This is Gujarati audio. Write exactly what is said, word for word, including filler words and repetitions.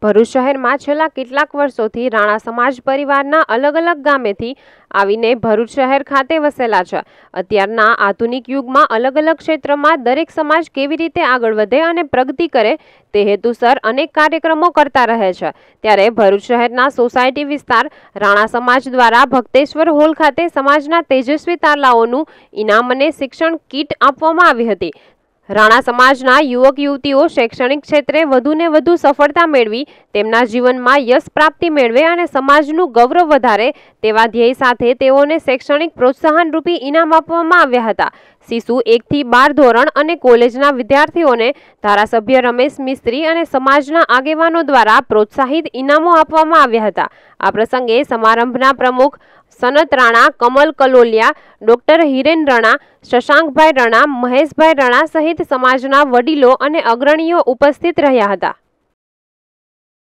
ભરૂચ શહેરમાં છેલ્લા કેટલાક વર્ષોથી રાણા સમાજ પરિવારના અલગ અલગ ગામેથી આવીને ભરૂચ શહેર ખાતે વસેલા છે। અત્યારના આધુનિક યુગમાં અલગ અલગ ક્ષેત્રમાં દરેક સમાજ કેવી રીતે આગળ વધે અને પ્રગતિ કરે તે હેતુસર અનેક કાર્યક્રમો કરતા રહે છે। ત્યારે ભરૂચ શહેરના સોસાયટી વિસ્તાર રાણા સમાજ દ્વારા ભક્તેશ્વર હોલ ખાતે સમાજના તેજસ્વી તારલાઓનું ઇનામ અને શિક્ષણ કીટ આપવામાં આવી હતી। રાણા સમાજના યુવક યુવતીઓ શૈક્ષણિક ક્ષેત્રે વધુને વધુ સફળતા મેળવી તેમના જીવનમાં યશ પ્રાપ્તિ મેળવે અને સમાજનું ગૌરવ વધારે તેવા ધ્યેય સાથે તેઓને શૈક્ષણિક પ્રોત્સાહન રૂપી ઇનામ આપવામાં આવ્યા હતા। શિશુ એક થી બાર ધોરણ અને કોલેજના વિદ્યાર્થીઓને ધારાસભ્ય રમેશ મિસ્ત્રી અને સમાજના આગેવાનો દ્વારા પ્રોત્સાહિત ઇનામો આપવામાં આવ્યા હતા। આ પ્રસંગે સમારંભના પ્રમુખ સનત રાણા, કમલ કલોલિયા, ડોક્ટર હિરેન રણા, શશાંકભાઈ રણા, મહેશભાઈ રણા સહિત સમાજના વડીલો અને અગ્રણીઓ ઉપસ્થિત રહ્યા હતા।